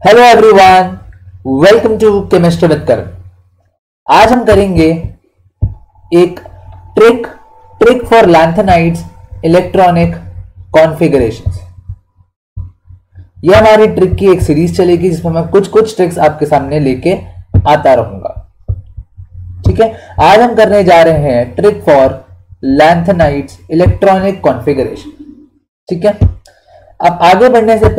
Hello everyone, welcome to chemistry with Karan. आज हम करेंगे एक trick for lanthanides electronic configurations. यह हमारी ट्रिक की एक सीरीज चलेगी जिसमें मैं कुछ ट्रिक्स आपके सामने लेके आता रहूंगा। ठीक है, आज हम करने जा रहे हैं trick for lanthanides electronic configuration. ठीक है, अब आगे बढ़ने से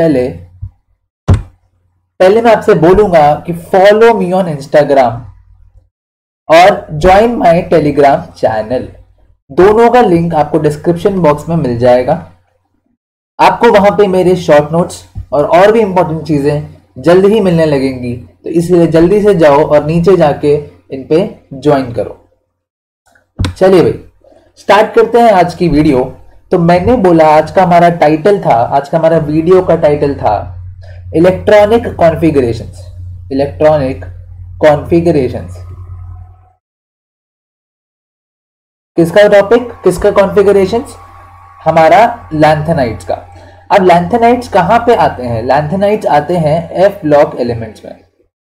पहले मैं आपसे बोलूंगा कि फॉलो मी ऑन इंस्टाग्राम और ज्वाइन माय टेलीग्राम चैनल। दोनों का लिंक आपको डिस्क्रिप्शन बॉक्स में मिल जाएगा। आपको वहां पे मेरे शॉर्ट नोट्स और भी इंपॉर्टेंट चीजें जल्द ही मिलने लगेंगी, तो इसलिए जल्दी से जाओ और नीचे जाके इन पे ज्वाइन करो। चलिए भाई, स्टार्ट करते हैं आज की वीडियो। तो मैंने बोला आज का हमारा टाइटल था, आज का हमारा वीडियो का टाइटल था इलेक्ट्रॉनिक कॉन्फ़िगरेशंस। इलेक्ट्रॉनिक कॉन्फ़िगरेशंस किसका टॉपिक, किसका कॉन्फ़िगरेशंस? हमारा लैंथेनाइड्स का। अब लैंथेनाइड्स कहां पे आते हैं? लैंथेनाइड्स आते हैं एफ ब्लॉक एलिमेंट्स में।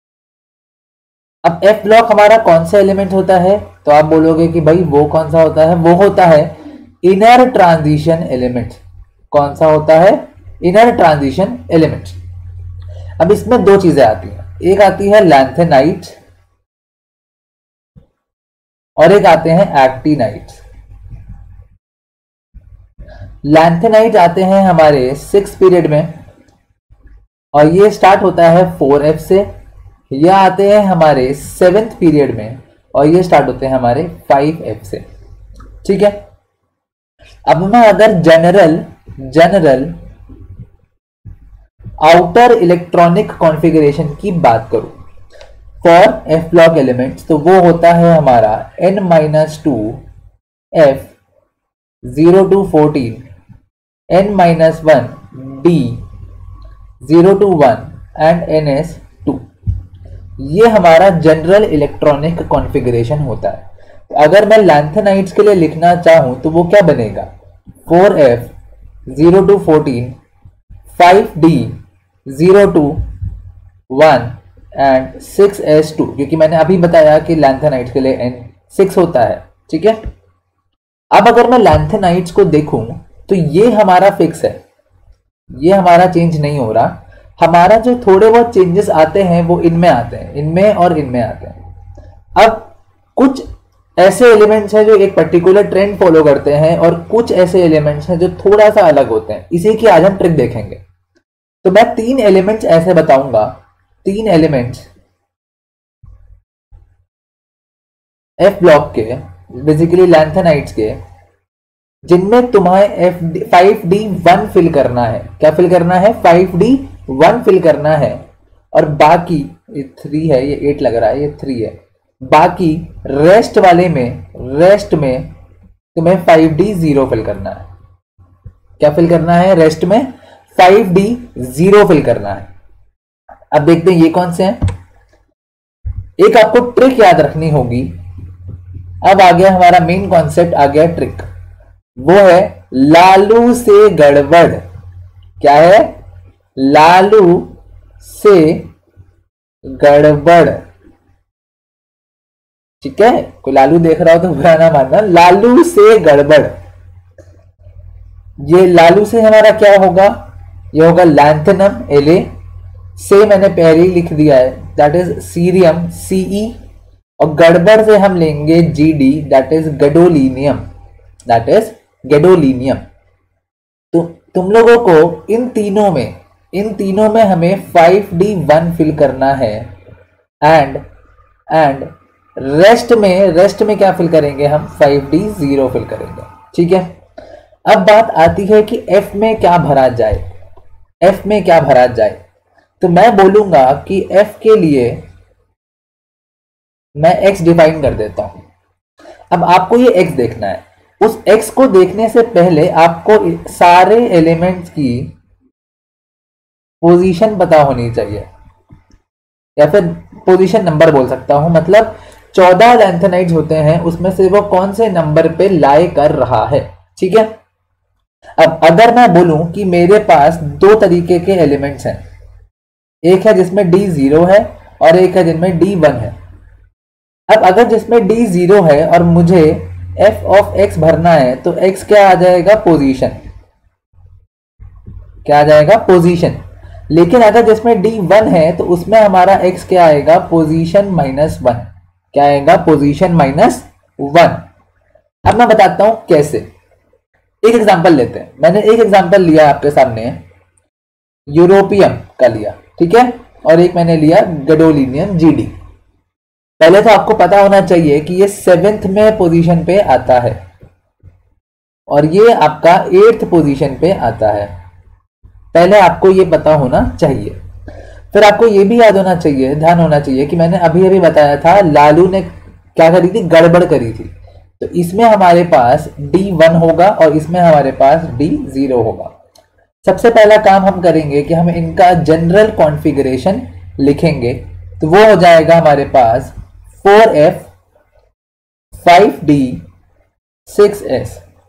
अब एफ ब्लॉक हमारा कौन सा एलिमेंट होता है? तो आप बोलोगे कि भाई वो कौन सा होता है? वो होता है इनर ट्रांजिशन एलिमेंट। कौन सा होता है? Inner transition element. अब इसमें दो चीजें आती हैं, एक आती है लैंथेनाइड्स और एक आते हैं एक्टिनाइड्स। लैंथेनाइड्स आते हैं हमारे 6 पीरियड में और ये स्टार्ट होता है 4F से। ये आते हैं हमारे 7th पीरियड में और ये स्टार्ट होते हैं हमारे 5F से। ठीक है, अब मैं अगर जनरल आउटर इलेक्ट्रॉनिक कॉन्फ़िगरेशन की बात करूं फॉर एफ ब्लॉक एलिमेंट्स, तो वो होता है हमारा n-2 f 0 to 14 n-1 d 0 to 1 and ns2। ये हमारा जनरल इलेक्ट्रॉनिक कॉन्फ़िगरेशन होता है। तो अगर मैं लैंथेनाइड्स के लिए लिखना चाहूं तो वो क्या बनेगा? 4f 0 to 14 5d 0 to 1 and 6s2, क्योंकि मैंने अभी बताया कि लैंथेनाइड्स के लिए n6 होता है। ठीक है, अब अगर मैं लैंथेनाइड्स को देखूं तो ये हमारा फिक्स है, ये हमारा चेंज नहीं हो रहा। हमारा जो थोड़े बहुत चेंजेस आते हैं वो इनमें आते हैं, इनमें और इनमें आते हैं। अब कुछ ऐसे एलिमेंट्स हैं जो एक पर्टिकुलर ट्रेंड फॉलो करते हैं और कुछ ऐसे एलिमेंट्स हैं जो थोड़ा सा अलग होते हैं। इसी की आज हम ट्रिक देखेंगे। तो मैं 3 एलिमेंट्स ऐसे बताऊंगा, 3 एलिमेंट्स एफ ब्लॉक के, बेसिकली लैंथेनाइड्स के, जिनमें तुम्हें 5d1 फिल करना है। क्या फिल करना है? 5d1 फिल करना है। और बाकी ये 3 है, ये 8 लग रहा है, ये 3 है। बाकी रेस्ट में तुम्हें 5d0 फिल करना है। क्या फिल करना है? रेस्ट में 5d0 फिल करना है। अब देखते हैं ये कौन से हैं। एक आपको ट्रिक याद रखनी होगी। अब आ गया हमारा मेन कॉन्सेप्ट, आ गया ट्रिक। वो है लालू से गड़बड़। क्या है? लालू से गड़बड़। ठीक है, कोई लालू देख रहा हो तो बुरा ना मानना। लालू से गड़बड़, ये लालू से हमारा क्या होगा? ये होगा लैंथेनम La। से मैंने पहले ही लिख दिया है, दैट इज सीरियम Ce। और गड़बड़ से हम लेंगे Gd, that is gadolinium, that is gadolinium. तो तुम लोगों को इन तीनों में हमें 5d1 फिल करना है एंड रेस्ट में क्या फिल करेंगे? हम 5d0 फिल करेंगे। ठीक है, अब बात आती है कि F में क्या भरा जाए। F में क्या भरा जाए? तो मैं बोलूंगा कि F के लिए मैं X डिफाइन कर देता हूं। अब आपको ये X देखना है। उस X को देखने से पहले आपको सारे एलिमेंट्स की पोजीशन पता होनी चाहिए, या फिर पोजीशन नंबर बोल सकता हूं। मतलब 14 लैंथेनाइड्स होते हैं, उसमें से वो कौन से नंबर पे लाई कर रहा है। ठीक है, अब अगर मैं बोलूं कि मेरे पास 2 तरीके के एलिमेंट्स हैं, एक है जिसमें d 0 है और एक है जिसमें d 1 है। अब अगर जिसमें d 0 है और मुझे f ऑफ x भरना है तो x क्या आ जाएगा, पोजीशन, क्या आ जाएगा, पोजीशन। लेकिन अगर जिसमें d 1 है तो उसमें हमारा x क्या आएगा, पोजीशन माइनस 1, क्या आएगा, पोजीशन माइनस 1। अब मैं बताता हूं कैसे। एक एग्जांपल लेते हैं। मैंने एक एग्जांपल लिया आपके सामने, यूरोपियम का लिया, ठीक है, और एक मैंने लिया गैडोलिनियम GD। पहले तो आपको पता होना चाहिए कि ये 7th में पोजीशन पे आता है और ये आपका 8th पोजीशन पे आता है। पहले आपको ये पता होना चाहिए। फिर आपको ये भी याद होना चाहिए, ध्यान होना चाहिए कि मैंने अभी अभी बताया था लालू ने क्या करी थी, गड़बड़ करी थी। तो इसमें हमारे पास D1 होगा और इसमें हमारे पास D0 होगा। सबसे पहला काम हम करेंगे कि हम इनका जनरल कॉन्फ़िगरेशन लिखेंगे। तो वो हो जाएगा हमारे पास 4F 5D 6S,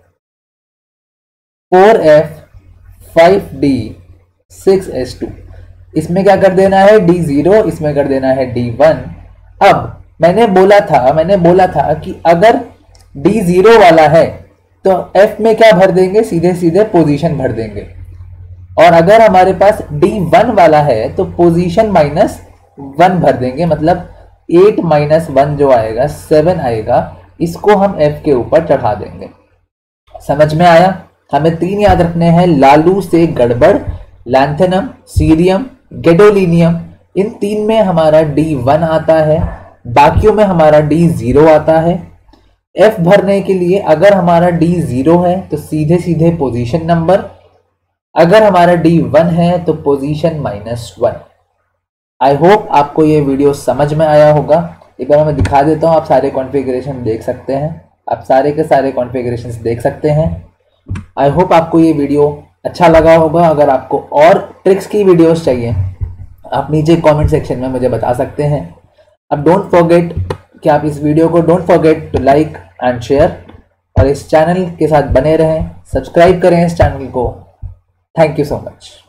4F 5D 6S2। इसमें क्या कर देना है, D0, इसमें कर देना है D1। अब मैंने बोला था कि अगर D0 वाला है तो F में क्या भर देंगे, सीधे सीधे पोजीशन भर देंगे। और अगर हमारे पास D1 वाला है तो पोजीशन माइनस 1 भर देंगे, मतलब 8 माइनस 1 जो आएगा 7 आएगा, इसको हम F के ऊपर चढ़ा देंगे। समझ में आया? हमें 3 याद रखने हैं, लालू से गड़बड़, लैंथेनम, सीरियम, गैडोलिनियम। इन 3 में हमारा D1 आता है, बाकियों में हमारा D0 आता है। F भरने के लिए अगर हमारा D0 है तो सीधे सीधे पोजीशन नंबर, अगर हमारा D1 है तो पोजीशन -1। आई होप आपको ये वीडियो समझ में आया होगा। एक बार मैं दिखा देता हूँ, आप सारे कॉन्फ़िगरेशन देख सकते हैं, आप सारे के सारे कॉन्फ़िगरेशंस देख सकते हैं। आई होप आपको ये वीडियो अच्छा लगा होगा। अगर आपको और ट्रिक्स की वीडियोस चाहिए आप नीचे कमेंट सेक्शन में मुझे बता सकते हैं। अब डोंट फॉरगेट कि आप इस वीडियो को don't forget to like and share, और इस चैनल के साथ बने रहें, सब्सक्राइब करें इस चैनल को। Thank you so much.